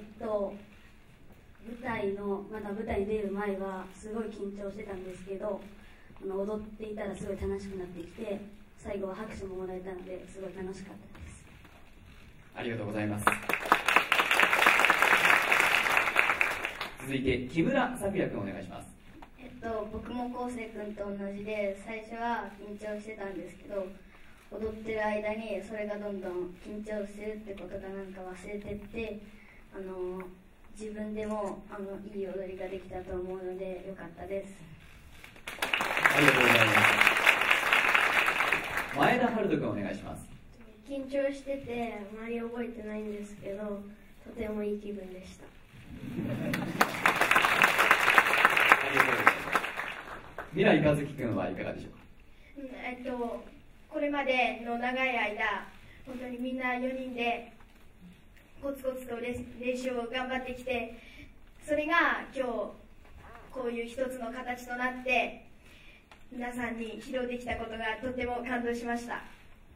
まだ舞台に出る前はすごい緊張してたんですけど、踊っていたらすごい楽しくなってきて、最後は拍手ももらえたのですごい楽しかったです。 ありがとうございます。続いて木村咲也君お願いします。 僕も昴生君と同じで、最初は緊張してたんですけど、踊ってる間にそれがどんどん緊張してるってことがなんか忘れてって、自分でもいい踊りができたと思うのでよかったです。 ありがとうございます。前田春人君お願いします。 緊張しててあまり覚えてないんですけど、とてもいい気分でした。 未来和樹君はいかがでしょうか。 これまでの長い間、本当にみんな4人でコツコツと練習を頑張ってきて、それが今日こういう一つの形となって皆さんに披露できたことがとても感動しました。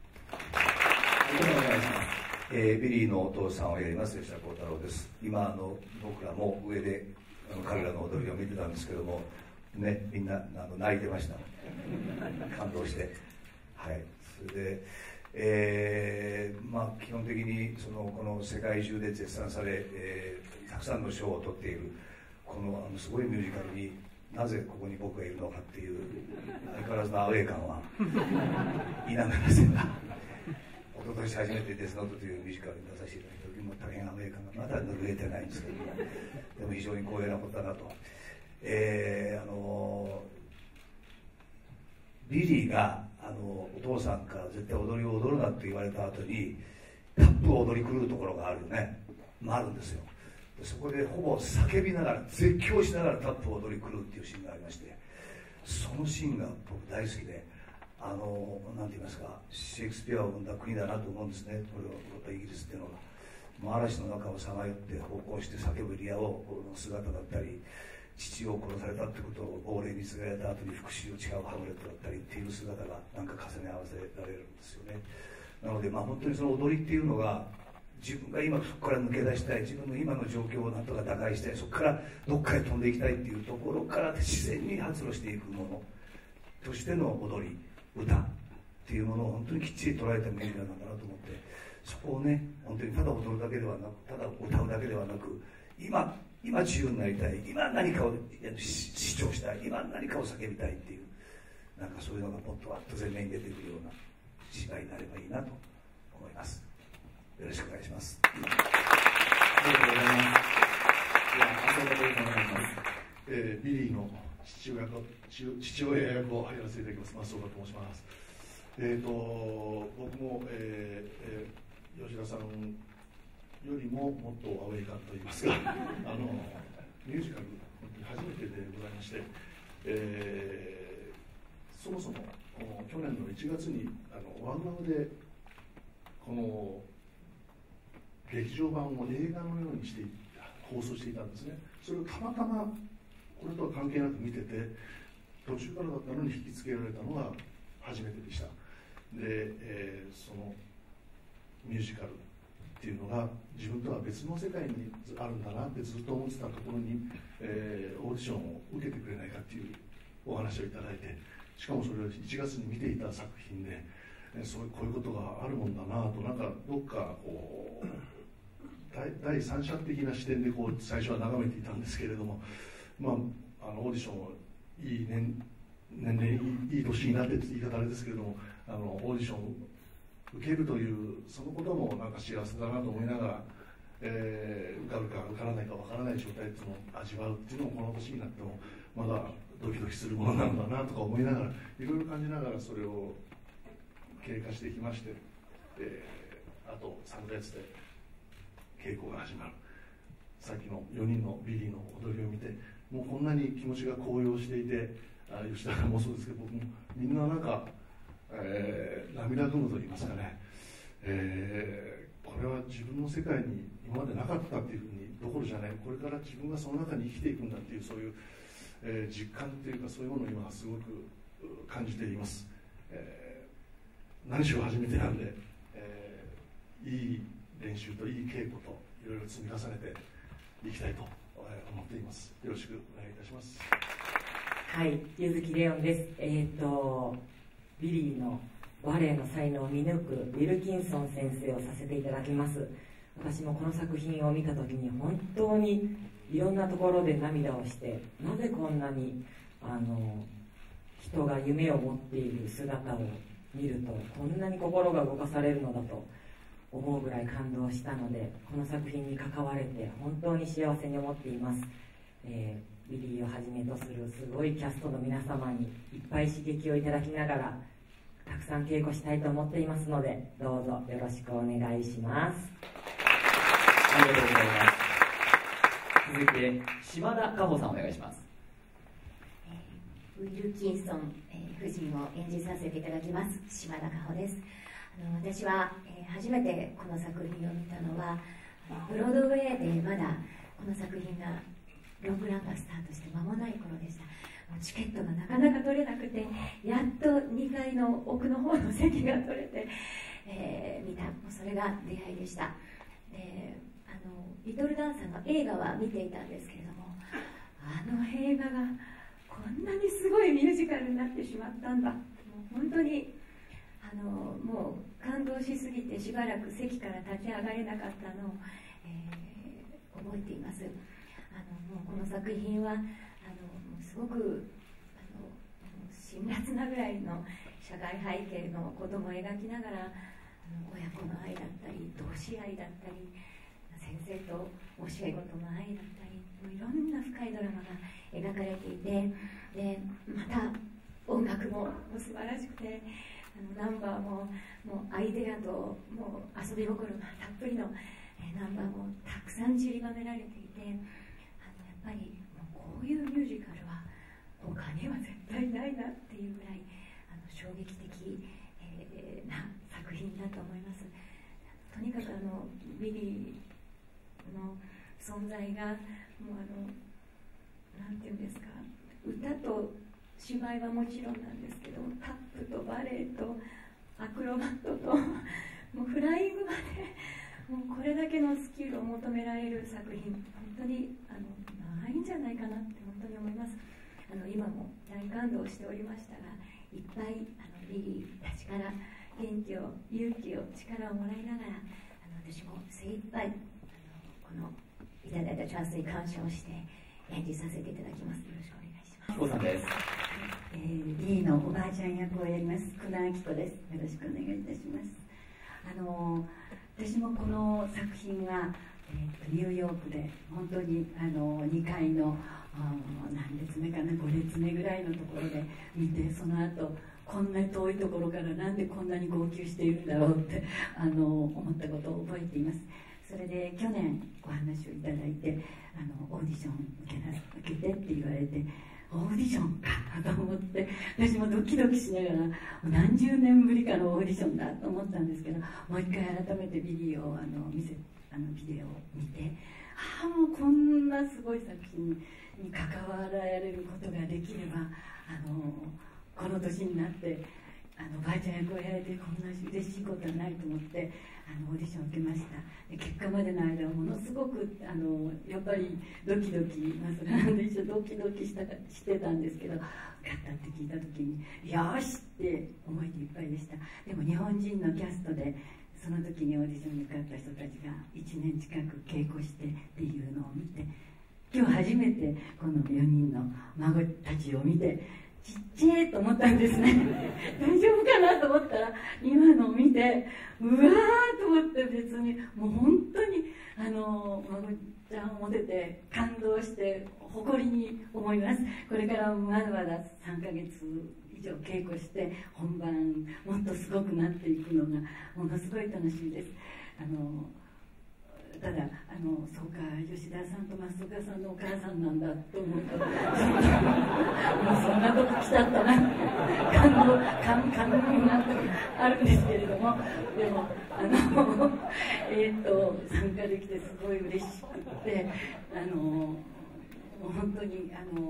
ビリーのお父さんをやります吉田鋼太郎です。今僕らも上で彼らの踊りを見てたんですけどもね、みんな泣いてました。感動して、はい。それで、基本的にこの世界中で絶賛され、たくさんの賞を取っているこのすごいミュージカルになぜここに僕がいるのかっていう相変わらずのアウェー感は否めませんが、一昨年初めてデスノートというミュージカルに出させていただいた時も大変アウェー感がまだ拭えてないんですけども、でも非常に光栄なことだなと。ビリーがお父さんから絶対踊りを踊るなって言われた後にタップを踊り狂うところがあるよね、あるんですよ。でそこでほぼ叫びながら絶叫しながらタップを踊り狂うっていうシーンがありまして、そのシーンが僕大好きで、なんて言いますか、シェイクスピアを生んだ国だなと思うんですね。これを起こったイギリスっていうのが嵐の中をさまよって奉公して叫ぶリア王の姿だったり、父を殺されたってことを亡霊に告げられた後に復讐を誓うハムレットだったりっていう姿がなんか重ね合わせられるんですよね。なので本当にその踊りっていうのが自分が今そこから抜け出したい、自分の今の状況をなんとか打開したい、そこからどっかへ飛んでいきたいっていうところから自然に発露していくものとしての踊り、歌っていうものを本当にきっちり捉えたミュージカルなんだなと思って、そこをね、本当にただ踊るだけではなく、ただ歌うだけではなく、今自由になりたい、今何かを主張したい、今何かを叫びたいっていう、なんかそういうのがもっとわっと前面に出てくるような芝居になればいいなと思います。よろしくお願いします。 ありがとうございます。 ビリーの父親役をやらせていただきます松岡と申します。僕も、吉田さんよりももっとアウェー感といいますかミュージカル初めてでございまして、そもそも去年の1月にワンマンでこの劇場版を映画のようにして放送していたんですね。それをたまたまこれとは関係なく見てて、途中からだったのに引きつけられたのが初めてでした。で、そのミュージカルっていうのが自分とは別の世界にあるんだなってずっと思ってたところに、オーディションを受けてくれないかっていうお話をいただいて、しかもそれを1月に見ていた作品で、こういうことがあるもんだなと、なんかどっかこう第三者的な視点で最初は眺めていたんですけれども、オーディションをいい年齢いい年になってって言い方あれですけれども、オーディションを受けるというそのこともなんか幸せだなと思いながら、受かるか受からないかわからない状態っていうのを味わうっていうのもこの年になってもまだドキドキするものなんだなとか思いながら、いろいろ感じながらそれを経過してきまして、あと3ヶ月で稽古が始まる。さっきの4人のビリーの踊りを見て、もうこんなに気持ちが高揚していて、吉田もそうですけど、僕もみんななんか、涙ぐむと言いますかね、これは自分の世界に今までなかったっていうふうにどころじゃない、これから自分がその中に生きていくんだっていう、そういう、実感というかそういうものを今すごく感じています。何しろ初めてなんで、いい練習といい稽古といろいろ積み重ねて、 いきたいと思っています。よろしくお願いいたします。 はい、柚木レオンです。ビリーのバレエの才能を見抜くウィルキンソン先生をさせていただきます。私もこの作品を見た時に本当にいろんなところで涙をして、なぜこんなに人が夢を持っている姿を見るとこんなに心が動かされるのだと思うぐらい感動したので、この作品に関われて本当に幸せに思っています。ビリーをはじめとするすごいキャストの皆様にいっぱい刺激をいただきながらたくさん稽古したいと思っていますので、どうぞよろしくお願いします。 ありがとうございます。続いて島田果歩さんお願いします。 ウィルキンソン、夫人を演じさせていただきます島田果歩です。私は、初めてこの作品を見たのはブロードウェイでまだこの作品がロングランがスタートして間もない頃でした。チケットがなかなか取れなくて、やっと2階の奥の方の席が取れて、見た、それが出会いでした。リトルダンサーの映画は見ていたんですけれども、映画がこんなにすごいミュージカルになってしまったんだ、もう本当にもう感動しすぎてしばらく席から立ち上がれなかったのを、覚えています。もうこの作品はすごく辛辣なぐらいの社会背景のことも描きながら、親子の愛だったり同志愛だったり先生と教え子との愛だったり、もういろんな深いドラマが描かれていて、でまた音楽も素晴らしくて、ナンバーもアイデアともう遊び心がたっぷりのナンバーもたくさん散りばめられていて、やっぱりこういうミュージカルは他には絶対ないなっていうぐらい衝撃的、な作品だと思います。とにかくビリーの存在がもうなんていうんですか、歌と芝居はもちろんなんですけど、タップとバレエとアクロバットともうフライングまでもうこれだけのスキルを求められる作品、本当にないんじゃないかなって本当に思います。今も大感動しておりましたが、いっぱいビリーたちから元気を勇気を力をもらいながら、私も精一杯このいただいたチャンスに感謝をして演じさせていただきます。よろしくお願いします。 彦さんです。 リーのおばあちゃん役をやります久野明子です。よろしくお願いいたします。私もこの作品は、ニューヨークで本当に2階の何列目かな、5列目ぐらいのところで見て、その後こんな遠いところからなんでこんなに号泣しているんだろうって思ったことを覚えています。それで去年お話をいただいてオーディション受けてって言われて、オーディションかと思って、私もドキドキしながら何十年ぶりかのオーディションだと思ったんですけど、もう一回改めてビデオをビデオを見て、もうこんなすごい作品に関わられることができればこの年になってばあちゃん役をやれてこんな嬉しいことはないと思ってオーディションを受けました。で結果までの間ものすごくやっぱりドキドキ、それなんで一緒ドキドキしてたんですけど、勝ったって聞いた時によしって思いでいっぱいでした。でも日本人のキャストでその時にオーディションに受かった人たちが1年近く稽古してっていうのを見て、今日初めてこの4人の孫たちを見てちっちゃいと思ったんですね大丈夫かなと思ったら、今のを見てうわーと思って、別にもう本当に孫ちゃんを持てて感動して誇りに思います。これからまだまだ3ヶ月以上稽古して本番もっとすごくなっていくのがものすごい楽しみです。ただそうか、吉田さんと松岡さんのお母さんなんだと思うともうそんなとこ来ちゃったな感動があるんですけれども、でも参加できてすごい嬉しくってもう本当に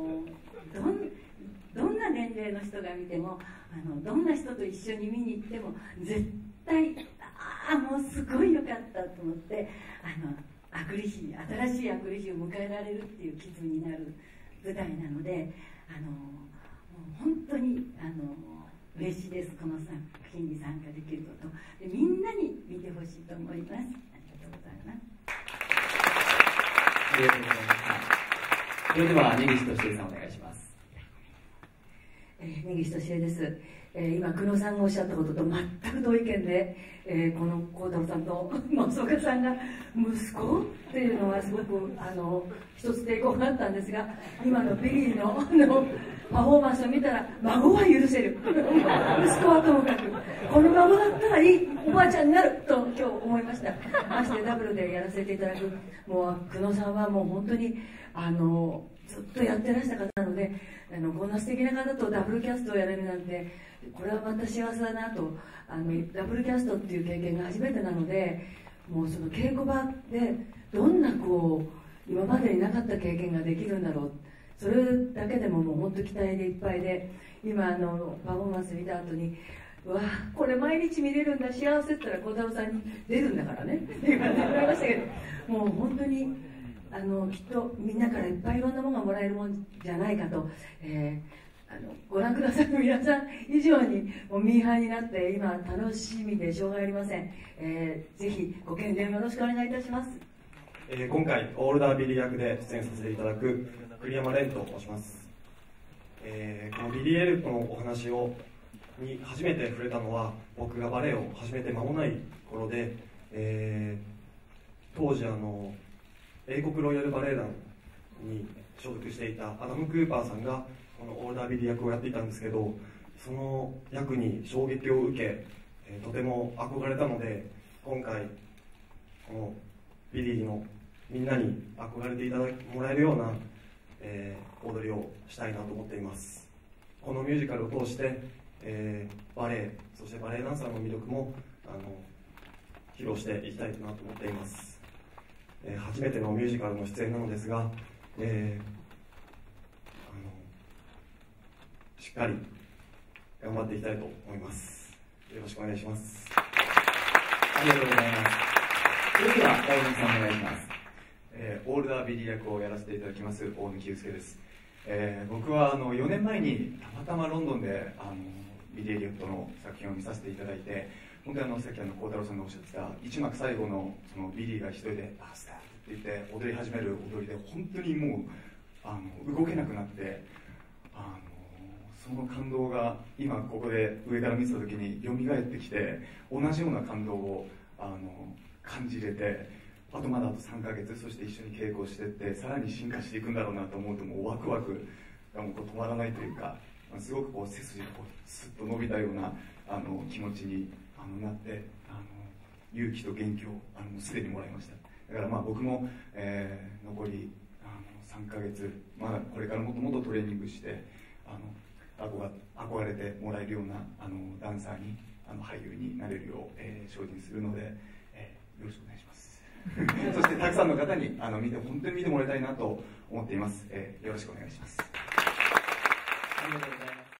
どんな年齢の人が見てもどんな人と一緒に見に行っても絶対もうすごい良かったと思って新しいあくる日を迎えられるっていう気分になる舞台なので、もう本当に嬉しいです。この作品に参加できることで、みんなに見てほしいと思います。ありがとうございます。 ありがとうございました。それでは根岸俊恵さんお願いします。 根岸俊恵です。今久野さんがおっしゃったことと全く同意見で、この孝太郎さんと松岡さんが息子っていうのはすごく一つ抵抗があったんですが、今のビリーのパフォーマンスを見たら孫は許せる息子はともかくこの孫だったらいいおばあちゃんになると今日思いました。ましてダブルでやらせていただく、もう久野さんはもう本当にずっとやってらした方なので、こんな素敵な方とダブルキャストをやれるなんて、これはまた幸せだなと。ダブルキャストっていう経験が初めてなので、もうその稽古場でどんな今までになかった経験ができるんだろう、それだけでももう本当期待でいっぱいで、今パフォーマンス見た後に、うわこれ毎日見れるんだ幸せって言ったら孝太郎さんに出るんだからねって言われましたけど、もう本当にきっとみんなからいっぱいいろんなものがもらえるもんじゃないかと、ご覧くださる皆さん以上にもうミーハーになって今楽しみでしょうがありません。ぜひご検討よろしくお願いいたします。 今回オールダービリー役で出演させていただく栗山蓮と申します。このビリー・エルフのお話に初めて触れたのは僕がバレエを始めて間もない頃で、当時英国ロイヤルバレエ団に所属していたアダム・クーパーさんがこのオールダービリー役をやっていたんですけど、その役に衝撃を受け、とても憧れたので、今回このビリーのみんなに憧れてもらえるような、踊りをしたいなと思っています。このミュージカルを通して、バレエ、そしてバレエダンサーの魅力も披露していきたいなと思っています。初めてのミュージカルの出演なのですが、しっかり頑張っていきたいと思います。よろしくお願いします。 ありがとうございます。それでは大貫さんお願いします。 オールダービリー役をやらせていただきます大貫祐介です。僕は4年前にたまたまロンドンでビリー・エリオットの作品を見させていただいて、本当にさっき孝太郎さんがおっしゃってた一幕最後のそのビリーが一人で「スタート」って言って踊り始める踊りで、本当にもう動けなくなって、その感動が今ここで上から見てた時に蘇ってきて、同じような感動を感じれて、あとまだあと3ヶ月、そして一緒に稽古をしていって、さらに進化していくんだろうなと思うと、もうワクワクがもう止まらないというか、すごく背筋がスッと伸びたような気持ちになって、勇気と元気をもうすでにもらいました。だから僕も、残り3ヶ月、これからもっともっとトレーニングして憧れてもらえるようなダンサーに俳優になれるよう、精進するので、よろしくお願いします。そしてたくさんの方に本当に見てもらいたいなと思っています。よろしくお願いします。 ありがとうございます。